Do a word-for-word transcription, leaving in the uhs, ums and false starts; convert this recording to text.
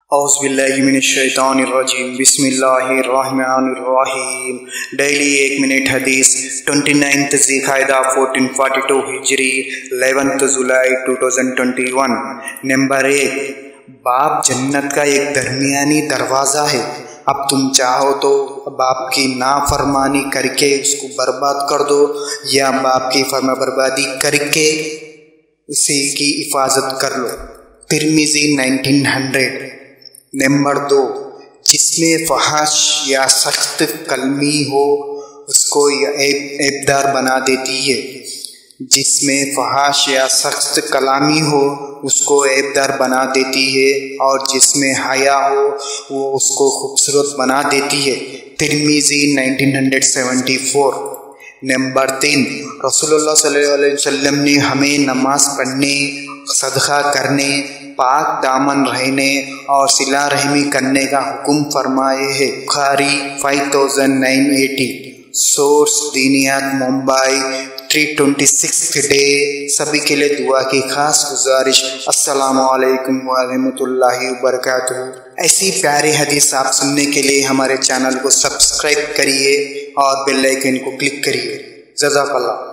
औज़ुबिल्लाहिमिनश्शैतानिर्रजीम बिस्मिल्लाहिर्रहमानिर्रहीम। डेली एक मिनट हदीस ट्वेंटी नाइन्थ ज़िलक़ादा फोर्टीन फोर्टी टू हिजरी eleventh July two thousand twenty one. Number एक, बाप जन्नत का एक दरमियानी दरवाज़ा है। अब तुम चाहो तो बाप की नाफरमानी करके उसको बर्बाद कर दो या बाप की फर्मा बर्बादी करके उसी की हिफाजत कर लो। Tirmidhi nineteen hundred. नंबर दो, जिसमें फहाश या सख्त कलमी हो उसको ऐबदार बना देती है। जिसमें फहाश या सख्त कलामी हो उसको ऐबदार बना देती है और जिसमें हया हो वो उसको खूबसूरत बना देती है। Tirmidhi nineteen seventy four. Number तीन, रसूलुल्लाह सल्लल्लाहु अलैहि वसल्लम ने हमें नमाज पढ़ने, सदका करने, पाक दामन रहने और सिला रहमी करने का हुक्म फरमाए है। Bukhari five thousand nine eighty. Source Deeniyat Mumbai three twenty six day. सभी के लिए दुआ की खास गुजारिश। अस्सलामु अलैकुम व रहमतुल्लाहि व बरकातुहू। ऐसी प्यारी हदीस आप सुनने के लिए हमारे चैनल को सब्सक्राइब करिए और बेल आइकन को क्लिक करिए। जज़ाकल्लाह।